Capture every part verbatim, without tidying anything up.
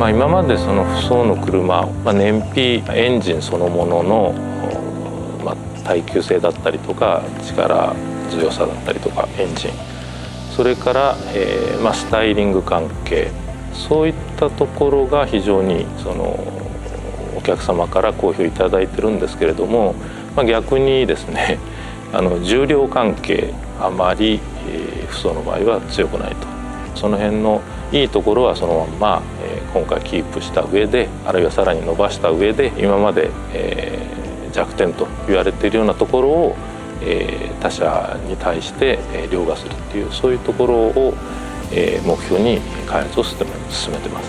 まあ、今までそのフソーの車、まあ、燃費エンジンそのものの、まあ、耐久性だったりとか力強さだったりとかエンジン、それから、えーまあ、スタイリング関係、そういったところが非常にそのお客様から好評いただいてるんですけれども、まあ、逆にですねあの重量関係あまり、えー、フソーの場合は強くないと。その辺のいいところはそのまま、えー、今回キープした上で、あるいはさらに伸ばした上で、今まで、えー、弱点と言われているようなところを、えー、他社に対して、えー、凌駕するっていう、そういうところを、えー、目標に開発を進め、進めてます。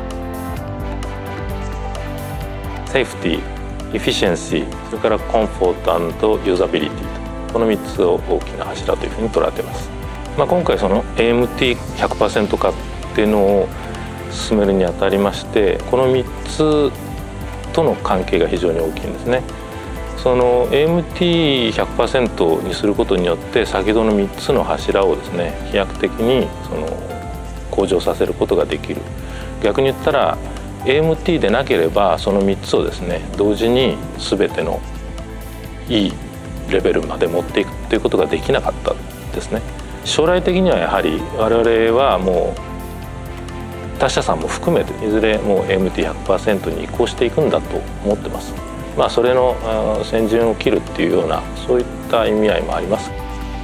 セーフティー、エフィシェンシー、それからコンフォート&ユーザビリティと、このみっつを大きな柱というふうに捉えています。まあ、今回その エーエムティーひゃくパーセント 化っていうのを進めるにあたりまして、このみっつとの関係が非常に大きいんですね。その エーエムティーひゃくパーセント にすることによって、先ほどのみっつの柱をですね飛躍的にその向上させることができる。逆に言ったら エーエムティー でなければそのみっつをですね同時に全てのいいレベルまで持っていくということができなかったですね。将来的にはやはり我々はもう他社さんも含めていずれもう エーエムティーひゃくパーセント に移行していくんだと思ってます。まあそれの先陣を切るっていうようなそういった意味合いもあります。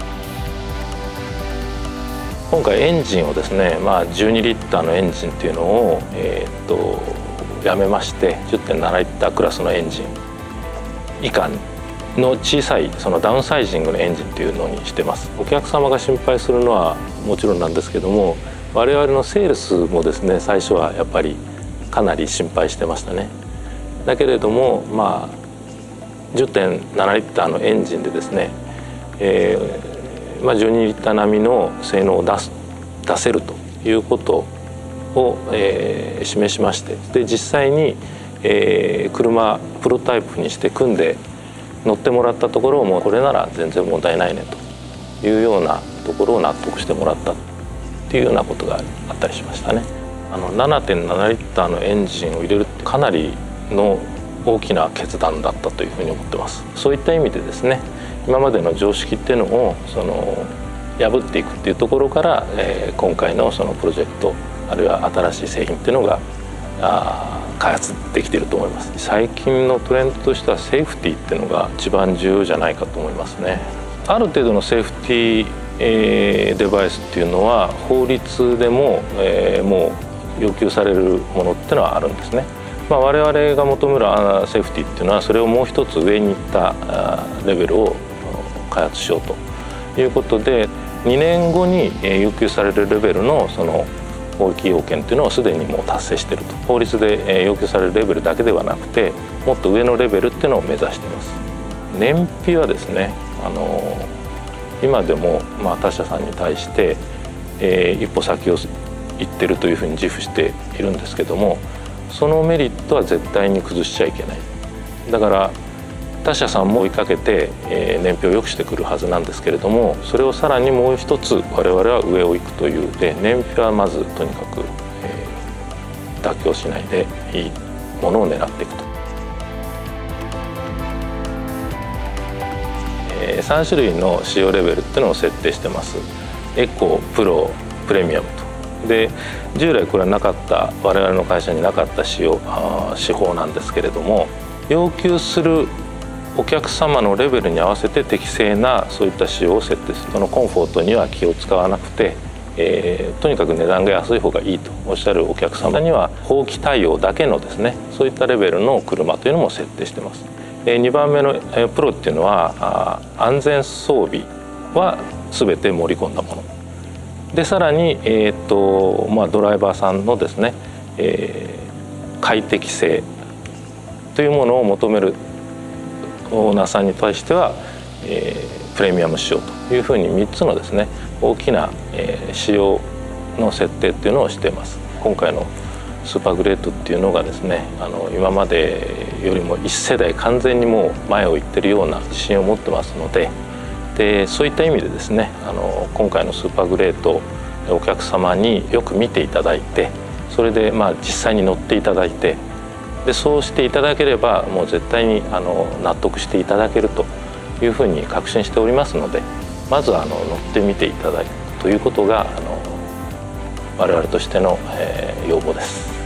今回エンジンをですね、まあ、じゅうにリッターのエンジンっていうのを、えー、っとやめまして じゅってんななリッタークラスのエンジン以下の小さいそのダウンサイジングのエンジンっていうのにしてます。お客様が心配するのはもちろんなんですけども、我々のセールスもですね最初はやっぱりかなり心配してましたね。だけれどもまあ じゅってんななリッターのエンジンでですね、えーまあ、じゅうにリッター並みの性能を出す出せるということを、えー、示しまして、で実際に、えー、車プロトタイプにして組んで乗ってもらったところもこれなら全然問題ないねというようなところを納得してもらったっていうようなことがあったりしましたね。あの ななてんななリッターのエンジンを入れるってかなりの大きな決断だったというふうに思ってます。そういった意味でですね、今までの常識っていうのをその破っていくっていうところから、えー、今回のそのプロジェクトあるいは新しい製品っていうのがあ開発できていると思います。最近のトレンドとしてはセーフティーっていうのが一番重要じゃないかと思いますね。ある程度のセーフティー、えー、デバイスっていうのは法律でも、えー、もう要求されるものっていうのはあるんですね。まあ、我々が求めるセーフティーっていうのはそれをもう一つ上にいったレベルを開発しようということで、にねんごに要求されるレベルのその法規要件っていうのをすでにもう達成していると。法律で要求されるレベルだけではなくてもっと上のレベルっていうのを目指しています。燃費はですね、あの今でもまあ他社さんに対して、えー、一歩先を行ってるというふうに自負しているんですけども、そのメリットは絶対に崩しちゃいけない。だから他社さんも追いかけて、えー、燃費を良くしてくるはずなんですけれども、それをさらにもう一つ我々は上を行くというで、燃費はまずとにかく、えー、妥協しないでいいものを狙っていくと、えー、さん種類の使用レベルっていうのを設定してます。エコ、プロ、プレミアムと。で従来これはなかった我々の会社になかった仕様手法なんですけれども、要求するお客様のレベルに合わせて適正なそういった仕様を設定する。そのコンフォートには気を使わなくて、えー、とにかく値段が安い方がいいとおっしゃるお客様には法規対応だけのですね、そういったレベルの車というのも設定しています。えー、にばんめの、えー、プロっていうのは安全装備は全て盛り込んだもので、さらに、えーとまあ、ドライバーさんのですね、えー、快適性というものを求めるオーナーさんに対しては、えー、プレミアム仕様というふうにみっつのですね大きな、えー、仕様の設定っていうのをしています。今回のスーパーグレートっていうのがですね、あの今までよりもいち世代完全にもう前を行ってるような自信を持ってますので、でそういった意味でですね、あの今回のスーパーグレートお客様によく見ていただいて、 それでまあ実際に乗っていただいて、でそうしていただければもう絶対にあの納得していただけるというふうに確信しておりますので、まずあの乗ってみていただくということがあの我々としての、えー、要望です。